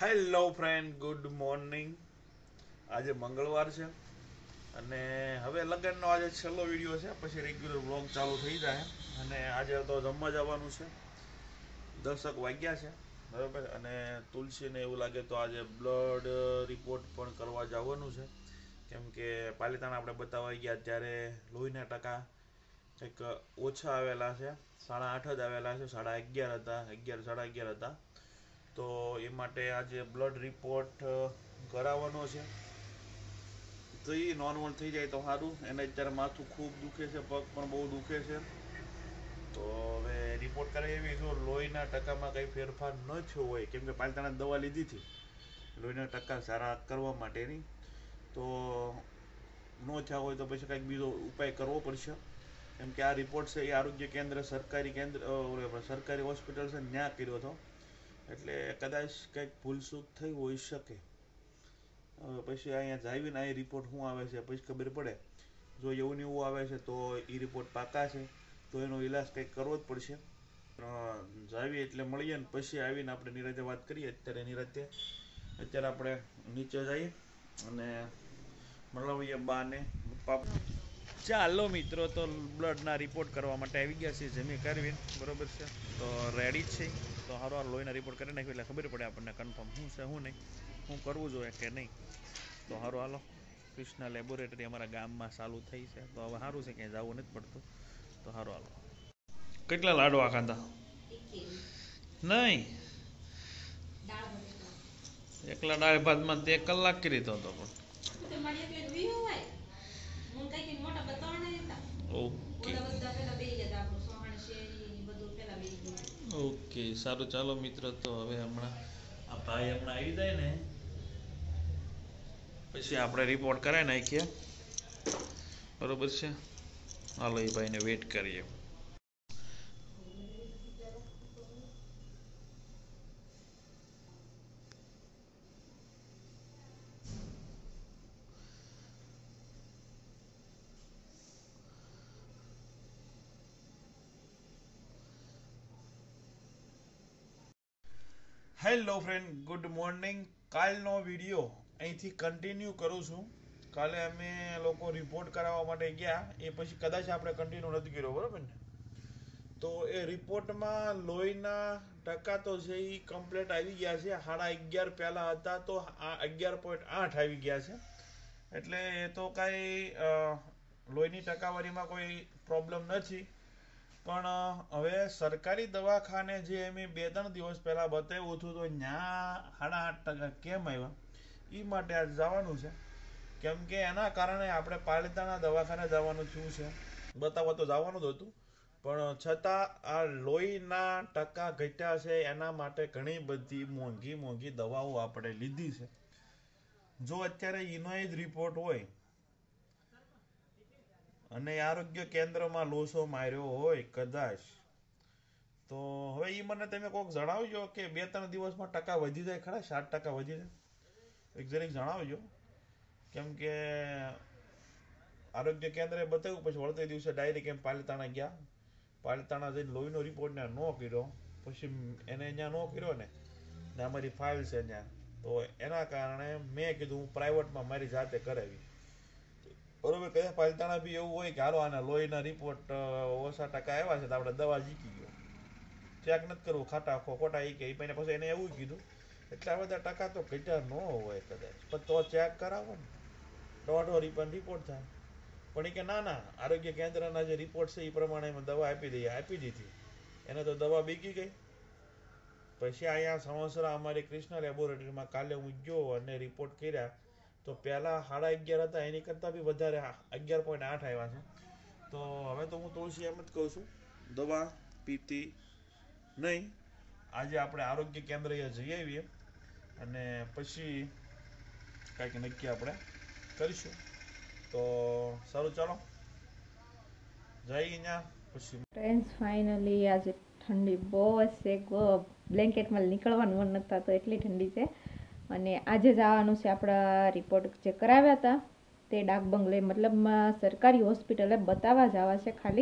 Hello friend, good morning. આજે મંગળવાર છે અને હવે લગ્નનો આજે છેલ્લો વિડીયો છે, પછી રેગ્યુલર વ્લોગ ચાલુ થઈ જાય. અને આજે તો જમવા જવાનું છે, 10 વાગ્યા છે બરાબર. અને તુલસીને એવું લાગે તો આજે બ્લડ રિપોર્ટ પણ કરવા જવાનું છે, કેમ કે પાલિતાણા આપણે બતાવવા ગયા ત્યારે લોહીના ટકા કંઈક ઓછા આવેલા છે, 8.5 જ આવેલા છે, 11.5 હતા, 11 હતા. તો એ માટે આજે બ્લડ રિપોર્ટ કરાવવાનો છે. તો એ નોર્મલ થઈ જાય તો સારું. એને અત્યારે માથું ખૂબ દુખે છે, પગ પણ બહુ દુખે છે. તો હવે રિપોર્ટ કરાવી. જો લોહીના ટકામાં કંઈ ફેરફાર ન થયો હોય, કેમ કે પાલિતાણા દવા લીધી હતી લોહીના ટકા સારા કરવા માટેની, તો ન થયા હોય તો પછી કંઈક બીજો ઉપાય કરવો પડશે. કેમ કે આ રિપોર્ટ છે એ આરોગ્ય કેન્દ્ર સરકારી હોસ્પિટલ છે ત્યાં કર્યો હતો, એટલે કદાચ કંઈક ભૂલચૂક થઈ હોઈ શકે. પછી અહીંયા જાવીને આ રિપોર્ટ શું આવે છે પછી ખબર પડે. જો એવું ને એવું આવે છે તો એ રિપોર્ટ પાકા છે, તો એનો ઈલાજ કંઈક કરવો જ પડશે. જાવી એટલે મળીએ ને પછી આવીને આપણે નિરાતે વાત કરીએ. અત્યારે આપણે નીચે જઈએ અને મળીએ બાને પપ્પા. ચાલો મિત્રો, તો બ્લડના રિપોર્ટ કરવા માટે આવી ગયા છીએ જમી કરવી બરોબર છે. તો રેડી જ છે, તો સારું લોહીના રિપોર્ટ કરી નાખ્યું એટલે ખબર પડે આપણને કન્ફર્મ શું છે શું નહીં, શું કરવું જોઈએ કે નહીં. તો સારું હાલો, કૃષ્ણા લેબોરેટરી અમારા ગામમાં ચાલુ થઈ છે, તો હવે સારું છે, ક્યાંય જવું નથી પડતું. તો સારું હાલો. કેટલા લાડવા ખાધા? નહીં, એકલા દાળ ભાતમાં તે 1 કલાક કરી તો હતો પણ. ઓકે સારું, ચાલો મિત્રો. તો હવે હમણાં આ ભાઈ આવી જાય ને પછી આપણે રિપોર્ટ કરાવી નાખીએ બરોબર છે. હાલો, એ ભાઈને વેઇટ કરીએ. Hello friend, good morning. કાલનો વિડીયો અહીંથી કન્ટિન્યુ કરું છું. કાલે અમે લોકો રિપોર્ટ કરાવવા માટે ગયા, એ પછી કદાચ આપણે કન્ટિન્યુ નથી કર્યો બરાબર ને. તો એ રિપોર્ટમાં લોહીના ટકા તો છે એ કમ્પ્લીટ આવી ગયા છે. 11.5 પહેલાં હતા તો 11.8 આવી ગયા છે. એટલે એ તો કાંઈ લોહીની ટકાવારીમાં કોઈ પ્રોબ્લેમ નથી. પણ હવે સરકારી દવાખાને જે અમે 2-3 દિવસ પહેલાં બતાવ્યું હતું તો ત્યાં 8.5% કેમ આવ્યા, એ માટે આજ જવાનું છે. કેમ કે એના કારણે આપણે પાલિતાણા દવાખાને જવાનું થયું છે. બતાવવા તો જવાનું જ હતું, પણ છતાં આ લોહીના ટકા ઘટ્યા છે એના માટે ઘણી બધી મોંઘી દવાઓ આપણે લીધી છે. જો અત્યારે એનો જ રિપોર્ટ હોય અને આરોગ્ય કેન્દ્રમાં લોસો માર્યો હોય કદાચ, તો હવે એ મને તમે કોઈક જણાવજો કે 2-3 દિવસમાં ટકા વધી જાય ખરા, 7% વધી જાય, એક જરીક જણાવજો. કેમ કે આરોગ્ય કેન્દ્રે બતાવ્યું પછી વળતે દિવસે ડાયરેક્ટ એમ પાલિતાણા ગયા. પાલિતાણા જઈને લોહીનો રિપોર્ટ ત્યાં ન કર્યો, પછી એને ત્યાં ન કર્યો ને અમારી ફાઇલ છે ત્યાં, તો એના કારણે મેં કીધું હું પ્રાઇવેટમાં મારી જાતે કરાવી બરોબર. કદાચ પાલિતાણા બી એવું હોય કે હાલો આના લોહીના રિપોર્ટ ઓછા ટકા આવ્યા છે તો આપણે દવા જીતી ગયો, ચેક નથી કરવું ખોટા એ કે પછી એને એવું કીધું. એટલા બધા ટકા તો ઘટ્યા ન હોય કદાચ, પણ તો ચેક કરાવો ને, 1.5 રૂપિયાનો રિપોર્ટ થાય. પણ એ કે ના, આરોગ્ય કેન્દ્રના જે રિપોર્ટ છે એ પ્રમાણે એમાં દવા આપી દીધી. એને તો દવા બીકી ગઈ. પછી અહીંયા સમોસરા અમારી કૃષ્ણા લેબોરેટરીમાં કાલે હું ગયો અને રિપોર્ટ કર્યા તો પહેલાં 11.5 હતા, એની કરતાં બી વધારે 11.8 આવ્યા છે. તો હવે તો હું તુલસી એમ જ કહું છું, દવા પીતી નહીં. આજે આપણે આરોગ્ય કેન્દ્રએ જઈ આવીએ અને પછી કાંઈક નક્કી આપણે કરીશું. તો સારું, ચાલો જઈ અહીંયા પછી. ફ્રેન્ડ્સ, ફાઇનલી આજે ઠંડી બહુ જ છે, બ્લેન્કેટમાં નીકળવાનું મન નથી થતું એટલી ઠંડી છે. અને આજે જવાનું છે આપણા રિપોર્ટ જે કરાવ્યા હતા તે ડાક બંગલે, મતલબમાં સરકારી હોસ્પિટલે બતાવવા જવા છે ખાલી.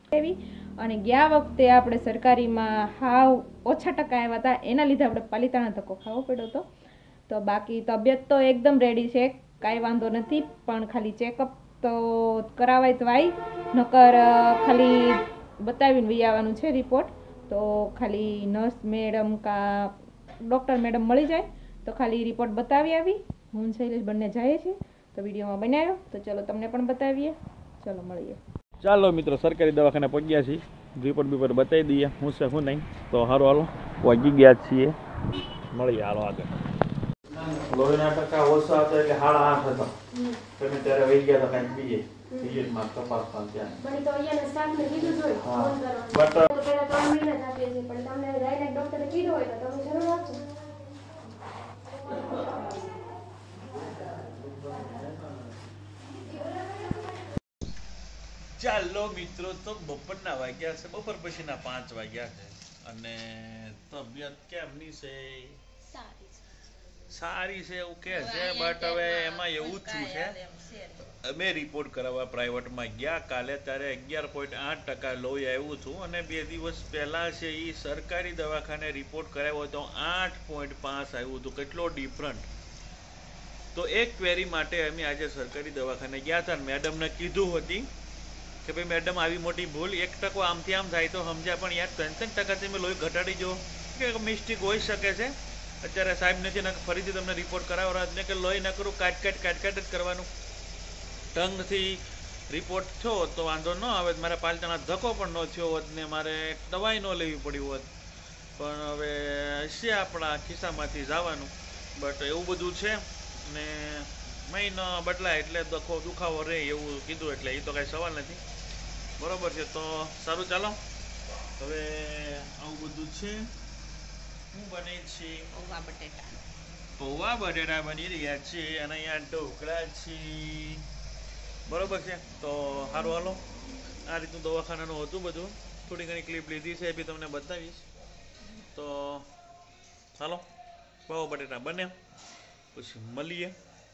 એવી અને ગયા વખતે આપણે સરકારીમાં હાવ ઓછા ટકા આવ્યા હતા, એના લીધે આપણે પાલિતાણા ધક્કો ખાવો પડ્યો હતો. તો બાકી તબિયત તો એકદમ રેડી છે, કાંઈ વાંધો નથી, પણ ખાલી ચેકઅપ તો કરાવાય તો આવી, નકર ખાલી બતાવીને વી આવવાનું છે રિપોર્ટ. તો ખાલી નર્સ મેડમ કા ડૉક્ટર મેડમ મળી જાય તો ખાલી રિપોર્ટ બતાવી આવી. હું શૈલેષ બંને જઈએ છીએ, તો વિડીયોમાં બનાવ્યો તો ચલો તમને પણ બતાવીએ. ચલો મળીએ. ચાલો મિત્રો, સરકારી દવાખાને પહોંચ્યા છીએ, રિપોર્ટ બીપોર્ટ બતાવી દઈએ હું છે શું નહીં. તો સારું હાલો પહોંચી ગયા છીએ, મળીએ હાલો આગળ. લોહીના ટકા ઓછા હતા એટલે 8.5 હતા. તમે ત્યારે વહી ગયા હતા કાંઈક બીજે વિઝિટમાં તપાસમાં ત્યાં. પણ તો અહીંયા સ્ટાફને કીધું જ હોય હા. ફોન કરવાનું. બટ તો પહેલા 3 મહિના જ આપીએ છીએ, પણ તમને ડાયરેક્ટ ડોક્ટરે કીધું હોય તો તમે જરૂર આપજો. ચાલો મિત્રો, તો બપોરના વાગ્યા છે, બપોર પછીના 5 વાગ્યા છે અને તબિયત કેમની છે? સારી છે એવું કે છે, બટ હવે એમાં એવું જ છે અમે રિપોર્ટ કરાવવા પ્રાઇવેટમાં ગયા કાલે, ત્યારે 11.8% લોહી આવ્યું હતું અને 2 દિવસ પહેલા છે એ સરકારી દવાખાને રિપોર્ટ કરાવ્યો તો 8.5 આવ્યું હતું. કેટલો ડિફરન્ટ. તો એક ક્વેરી માટે અમે આજે સરકારી દવાખાને ગયા હતા. મેડમને કીધું હતી કે ભાઈ મેડમ આવી મોટી ભૂલ 1% આમથી આમ થાય તો સમજ્યા, પણ યાર 63% તમે લોહી ઘટાડી જો કે મિસ્ટેક હોઈ શકે છે. અત્યારે સાહેબ નથી ને ફરીથી તમને રિપોર્ટ કરાવવા ને કે લોહી ન કરું કાટ જ કરવાનું. ટંગથી રિપોર્ટ થયો તો વાંધો ન આવે, મારે પાલતાના ધક્કો પણ ન થયો હોત ને મારે દવાઈ ન લેવી પડી હોત, પણ હવે હશે આપણા ખિસ્સામાંથી જવાનું. બટ એવું બધું છે ને મહિનો બદલાય એટલે દુખાવો રહે એવું કીધું, એટલે એ તો કાંઈ સવાલ નથી. બરોબર છે, તો સારું ચાલો હવે આવું બધું છે. શું બને છે? પૌવા બટેટા બની રહ્યા છે અને અહીંયા ઢોકળા છે. બરોબર છે, તો સારું હાલો. આ રીતનું દવાખાનાનું હતું બધું, થોડી ઘણી ક્લિપ લીધી છે એ બી તમને બતાવીશ. તો ચાલો પૌવા બટેટા બને પછી મળીએ.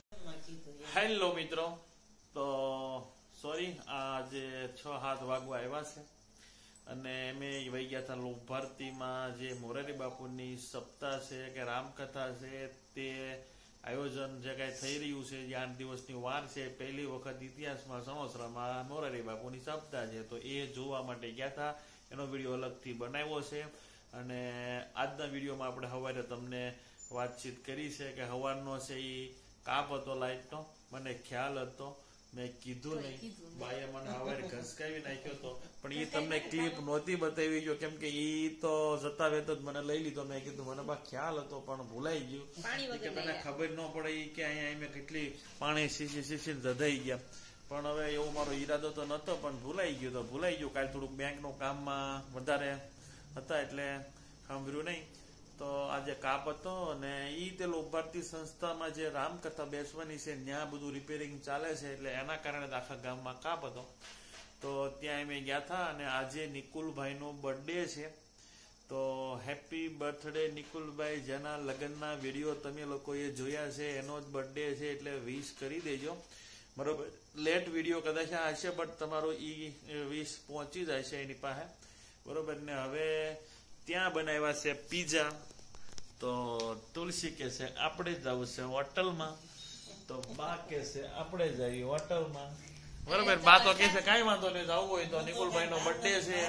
હેલો મિત્રો, તો સોરી આજે 6-7 વાગવા આવ્યા છે અને અમે વહી ગયા હતા ભારતીમાં જે મોરારી બાપુની સપ્તાહ છે કે રામકથા છે તે આયોજન જે કાંઈ થઈ રહ્યું છે, જે 8 દિવસની વાર છે, પહેલી વખત ઇતિહાસમાં સણોસરામાં મોરારી બાપુની સપ્તાહ છે, તો એ જોવા માટે ગયા હતા. એનો વિડીયો અલગથી બનાવ્યો છે અને આજના વિડીયોમાં આપણે સવારે તમને વાતચીત કરી છે કે સવારનો છે એ કાપ હતો લાઈટનો, મને ખ્યાલ હતો, મેં કીધું નહીં, બાઈએ મને સવારે ઘસકાવી નાખ્યો હતો, પણ એ તમને ક્લિપ નહોતી બતાવી ગયો કેમ કે એ તો જતા વેત જ મને લઈ લીધો. મેં કીધું મને બા ખ્યાલ હતો પણ ભૂલાઈ ગયું કે તને ખબર ન પડે કે અહીંયા મેં કેટલી પાણી શીશીને જધાઈ ગયા. પણ હવે એવો મારો ઈરાદો તો નહોતો, પણ ભૂલાઈ ગયું. કાલે થોડુંક બેંકનું કામમાં વધારે હતા એટલે સાંભળ્યું નહીં. તો આજે કાપ હતો અને એ તે ભારતી સંસ્થામાં જે રામકથા બેસવાની છે ત્યાં બધું રિપેરિંગ ચાલે છે, એટલે એના કારણે આખા ગામમાં કાપ હતો. તો ત્યાં અમે ગયા હતા અને આજે નિકુલભાઈનો બર્થડે છે. તો હેપી બર્થડે નિકુલભાઈ, જેના લગ્નના વિડીયો તમે લોકોએ જોયા છે એનો જ બર્થડે છે, એટલે વિશ કરી દેજો. બરોબર, લેટ વિડીયો કદાચ હશે બટ તમારો વિશ પહોંચી જાય છે એની પાસે. બરોબર ને, હવે ત્યાં બનાવ્યા છે પીઝા. તો તુલસી કે છે આપણે જવું છે હોટલમાં, તો બા કે છે આપણે જઈએ હોટલમાં. બરોબર, બા તો કે છે કાંઈ વાંધો નહીં, જવું હોય તો નિકુલભાઈ નો બર્થડે છે.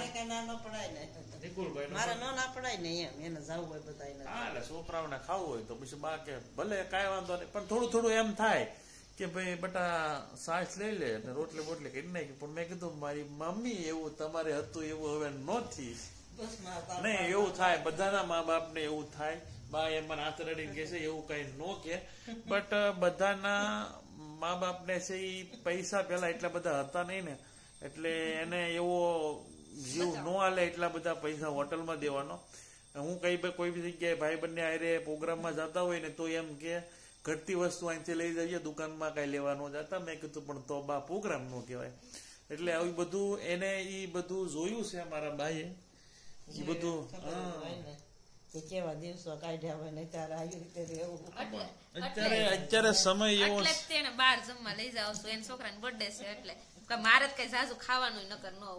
છોકરાઓને ખાવું હોય તો પછી બા કે ભલે કાંઈ વાંધો નહીં, પણ થોડું એમ થાય કે ભાઈ બટા સાસ લઈ લે ને રોટલી બોટલી કરી નાખી. પણ મેં કીધું મારી મમ્મી એવું તમારે હતું એવું હવે નથી. નહીં એવું થાય, બધાના મા બાપ ને એવું થાય. બા એમ મને હાથ રડીને કે છે એવું કઈ ન કે, બટ બધાના મા બાપ ને છે એ પૈસા પેલા એટલા બધા હતા નહીં ને, એટલે એને એવો જીવ ન હાલે એટલા બધા પૈસા હોટલમાં દેવાનો. હું કઈ કોઈ બી જગ્યાએ ભાઈ બંને આરે પ્રોગ્રામમાં જતા હોય ને તો એમ કે ઘટતી વસ્તુ અહીંથી લઈ જઈએ, દુકાનમાં કઈ લેવા ન જતા. મેં કીધું પણ તો બા પ્રોગ્રામ નો કહેવાય. એટલે આવી બધું એને એ બધું જોયું છે મારા બાઈએ. એ બધું કેવા દિવસો કાઢ્યા હોય ને ત્યારે આવી રીતે રહેવું. અત્યારે સમય એવો એટલે તેને બહાર જમવા લઈ જાવ છો, એના છોકરાનો બર્થડે છે એટલે મારે જ કઈ ઝાઝુ ખાવાનું નકર ન હોય,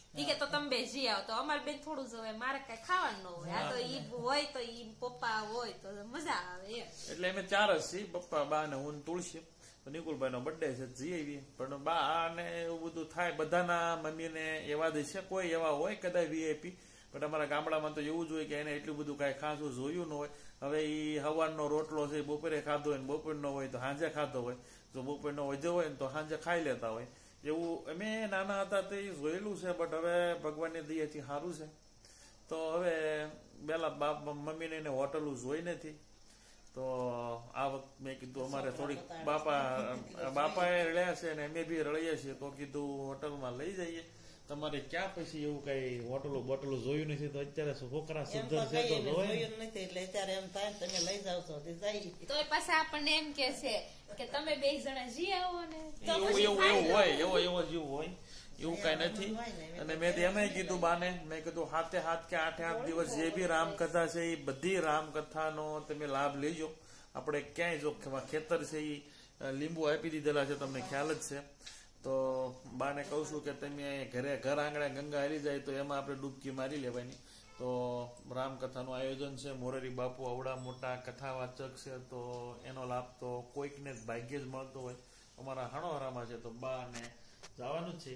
ઈ કે તો તમે બે જી આવો તો અમારે બેન થોડું જ હોય, મારે કઈ ખાવાનું ન હોય, આ તો ઈ હોય તો ઈ પપ્પા હોય તો મજા આવે એમ. એટલે અમે 4 જ છીએ, પપ્પા, બા ને હું ને તુલસી. તો નિકુલભાઈ નો બર્થડે છે, જઈ આવી. પણ બા ને એવું બધું થાય, બધાના મમ્મી ને એવા જ છે, કોઈ એવા હોય કદાચ વીઆઈપી, પણ અમારા ગામડામાં તો એવું જ હોય કે એને એટલું બધું કઈ ખાસું જોયું ન હોય. હવે ઈ સવારનો રોટલો છે બપોરે ખાધો હોય, બપોરનો હોય તો સાંજે ખાધો હોય, જો બપોરનો વધ્યો હોય ને તો સાંજે ખાઈ લેતા હોય. એવું અમે નાના હતા તે જોયેલું છે, બટ હવે ભગવાનની દયાથી સારું છે. તો હવે પેલા બાપ મમ્મીને એને હોટલું જોઈ નથી, તો આ વખતે મેં કીધું અમારે થોડીક બાપાએ રળ્યા છે ને અમે બી રળીએ છીએ, તો કીધું હોટલમાં લઈ જઈએ. તમારે ક્યાં પછી એવું કઈ હોટલો બોટલો જોયું નથી? તો અત્યારે છોકરા સુધર છે તો જોયું નથી એટલે અત્યારે એમ થાય તમે લઈ જાવ છો તો પાછા આપણને એમ કે છે કે તમે 2 જણા જી આવો ને, તો એવું હોય, એવો જીવ હોય, એવું કઈ નથી. અને મેં તો એમ કીધું બાને, મેં કીધું 7 કે 8 દિવસ જે બી રામકથા છે એ બધી રામકથાનો તમે લાભ લેજો. આપણે ક્યાંય જો ખેતર છે એ લીંબુ આપી દીધેલા છે, તમને ખ્યાલ જ છે. તો બાને કહું છું કે તમે ઘર આંગણે ગંગા હારી જાય તો એમાં આપણે ડૂબકી મારી લેવાની. તો રામકથાનું આયોજન છે, મોરારી બાપુ અવડા મોટા કથાવાચક છે, તો એનો લાભ તો કોઈકને જ ભાગ્ય જ મળતો હોય. અમારા હણોહરામાં છે, તો બા ને જવાનું જ છે.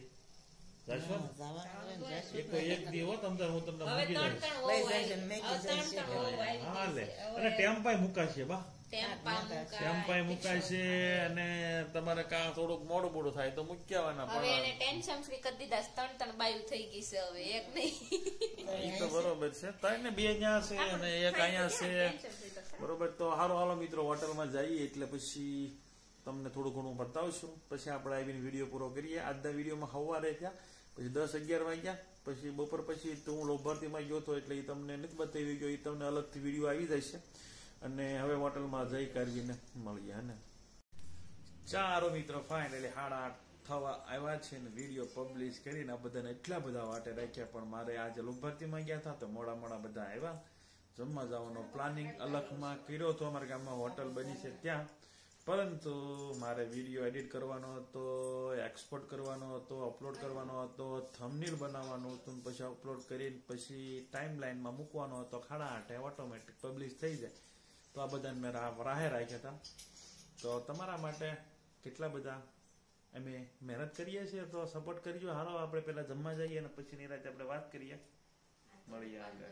એક દી હો તમને હું તમને મૂકી જઈશ. હા લે, અને ટેમ્પાય મુકાશે બા, ટેમ્પાય મુકાય છે. અને તમારે કાં થોડુંક મોડું થાય તો મૂકી આવવાના. હવે એને ટેન્શન ફ્રી કરી દીધા, 3 બાયું થઈ ગઈ છે, હવે એક નહીં. એ તો બરોબર છે, 3 ને 2 અહીંયા છે અને એક અહીંયા છે, બરોબર. તો હાલો મિત્રો, હોટલમાં જઈએ એટલે પછી તમને થોડું ઘણું બતાવશું, પછી આપણે આવીને વિડીયો પૂરો કરીએ. આજના વિડીયોમાં સવારે થયા, પછી 10-11 વાગ્યા, પછી બપોર પછી તો હું લોભાર્થીમાં ગયો હતો એટલે એ તમને નથી બતાવી ગયો, એ તમને અલગથી વિડીયો આવી જાય છે. અને હવે હોટલમાં જઈ કરવીને મળીએ. ને ચારો મિત્રો ફાઇનલી 8:30 થવા આવ્યા છે ને વિડીયો પબ્લિશ કરીને આ બધાને એટલા બધા વાટે રાખ્યા. પણ મારે આજે લોભાર્થીમાં ગયા હતા તો મોડા બધા આવ્યા. જમવા જવાનો પ્લાનિંગ અલગમાં કર્યો હતો, અમારા ગામમાં હોટલ બની છે ત્યાં, પરંતુ મારે વિડીયો એડિટ કરવાનો હતો, એક્સપોર્ટ કરવાનો હતો, અપલોડ કરવાનો હતો, થંબનેલ બનાવવાનું હતું, પછી અપલોડ કરીને પછી ટાઈમ લાઈનમાં મૂકવાનો હતો. 8:30 ઓટોમેટિક પબ્લિશ થઈ જાય. તો આ બધાને મેં રાહે રાખ્યા હતા. તો તમારા માટે કેટલા બધા અમે મહેનત કરીએ છીએ, તો સપોર્ટ કરજો. હાલો આપણે પેલા જમવા જઈએ અને પછી નિરાંતે આપણે વાત કરીએ, મળીએ આગળ.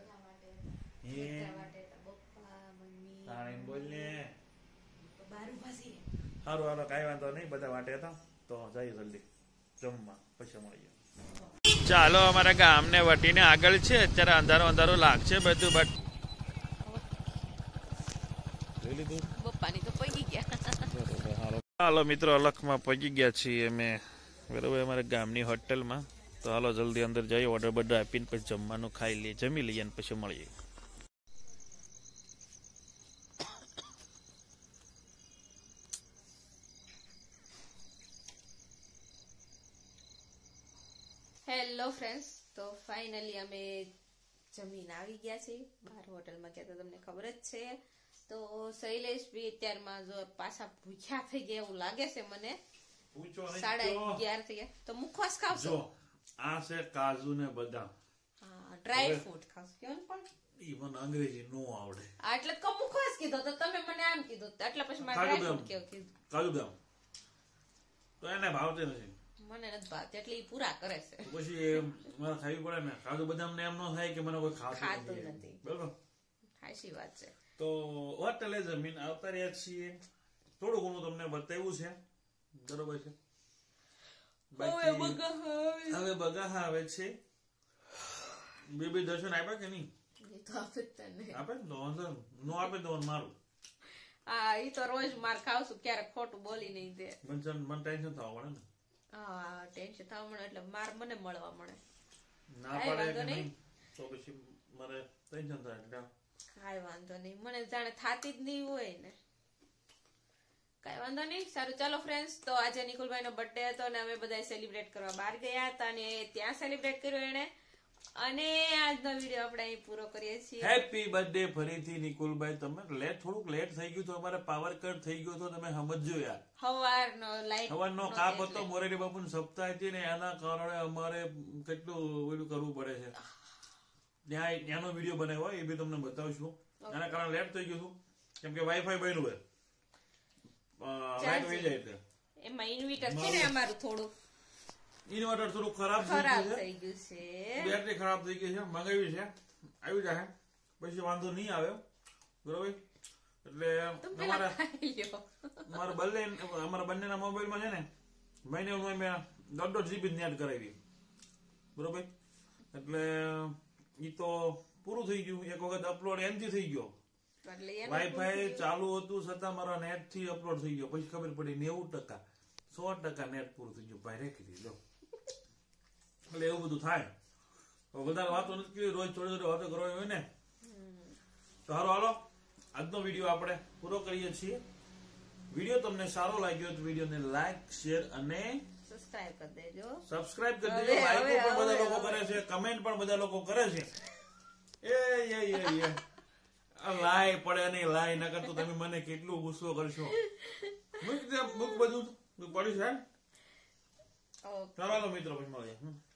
બોલ ને સારું, હાલો કાંઈ વાંધો નહીં, બધા વાટે હતા. તો જઈએ જલ્દી જમવા, પછી મળીએ. ચાલો, અમારા ગામને વટીને આગળ છે. અત્યારે અંધારું લાગશે બધું, બટ હાલો મિત્રો, અલખમાં પગી ગયા છીએ અમે, બરોબર, અમારા ગામની હોટલમાં. તો હાલો જલ્દી અંદર જઈએ, ઓર્ડર બર્ડર આપીને પછી જમવાનું ખાઈ લઈએ, જમી લઈએ અને પછી મળીએ. હેલો ફ્રેન્ડ્સ, તો ફાઇનલી અમે જમીને આવી ગયા છીએ. બહાર હોટલમાં ગયા તો તમને ખબર જ છે. તો શૈલેષ બી અત્યારમાં જો પાછા ભૂખ્યા થઈ ગયા એવું લાગે છે મને. 11:30 થઈ ગયા. તો મુખવાસ ખાવશો? આ છે કાજુ ને બદામ, ડ્રાય ફ્રૂટ ખાવશો? કેવું પણ ઈ મને અંગ્રેજી નો આવડે, એટલે તો મુખવાસ કીધો તો તમે મને આમ કીધું, એટલે પછી મારે ડ્રાય ફ્રૂટ કેવું કીધું. કાજુ બદામ તો એને ભાવતે નથી, મને નથી ભાવતી, એટલે ઈ પૂરા કરે છે. પછી મારે ખાવી પડે ને. કાજુ બદામ ને એમ ન થાય કે મને કોઈ ખાતું નથી, બરોબર, સાચી વાત છે. તો હોટલે જમીન આવતા રહ્યા છીએ. થોડું ઘણું તમને બતાવ્યું છે, બરોબર છે. હવે બગાહા આવે છે. બેબી દર્શન આપ્યા કે નહીં? આપે નો આપે તો મારું. હા, ઈ તો રોજ માર ખાવશું, ક્યારેક ખોટું બોલી નહીં દે. મને ટેન્શન થવા મળે ને. હા, ટેન્શન થવા મળે એટલે માર મને મળવા મળે. ના પાડે કે નહીં તો પછી મારે ટેન્શન થાય. એટલે કાઈ વાંધો નહીં, મને જાણે થાતી જ નહીં હોય ને. કઈ વાંધો નહીં, સારું. ચાલો ફ્રેન્ડ્સ, તો આજે નિકુલભાઈ નો બર્થડે હતો અને અમે બધા સેલિબ્રેટ કરવા બહાર ગયા હતા અને ત્યાં સેલિબ્રેટ કર્યો એને અને આજનો વિડીયો આપણે અહીં પૂરો કરીએ છીએ. હેપી બર્થડે ફરીથી નિકુલભાઈ. તમે થોડુંક લેટ થઈ ગયું તો અમારે પાવર કટ થઈ ગયો તો તમે સમજો યાર. સવારનો લાઈટ સવારનો કાપ હતો, મોરેલી બાપુની સપ્તાહ હતી ને એના કારણે અમારે કેટલું બધું કરવું પડે છે. ત્યાંનો વિડીયો બનાવ્યો એ બી તમને બતાવશું. એના કારણે લેટ થઈ ગયું હતું કેમ કે વાઈફાઈ બન્યું હોય લાઈટ વહી જાય એટલે. એમાં ઇન્વર્ટર છે ને અમારું થોડું ઇન્વર્ટર થોડું ખરાબ ખરાબ થઈ ગયું થઈ ગયું છે. છે, બેટરી ખરાબ થઈ ગઈ છે, મંગાવી છે, આવી જાય પછી વાંધો નહીં આવે બરોબર. એટલે અમારા બંનેના મોબાઈલમાં છે ને મહિને મેં 10 GB નેટ કરાવી બરોબર. એટલે ઈ તો પૂરું થઈ ગયું. એક વખત અપલોડ એનથી થઈ ગયો, વાઈફાઈ ચાલુ હતું છતાં મારા નેટ થી અપલોડ થઈ ગયો. પછી ખબર પડી 90%, 100% નેટ પૂરું થઈ ગયું. ભાઈ રેખી દીધો. એટલે એવું બધું થાય. વધારે વાતો નથી કરી, રોજ થોડી થોડી વાતો કરવાની હોય ને. તો હાલો આજનો વિડીયો આપણે પૂરો કરીએ છીએ. વિડીયો તમને સારો લાગ્યો તો વિડીયોને લાઈક, શેર અને સબસ્ક્રાઇબ કરી દેજો. સબસ્ક્રાઇબ કરી દેજો. લાઈકો પણ બધા લોકો કરે છે, કમેન્ટ પણ બધા લોકો કરે છે. એ લાય પડે નહીં, લાય નકર તો તમે મને કેટલું ગુસ્સો કરશો. મૂક બધું પડ્યું છે. ચાલો મિત્રો પછી મળીએ.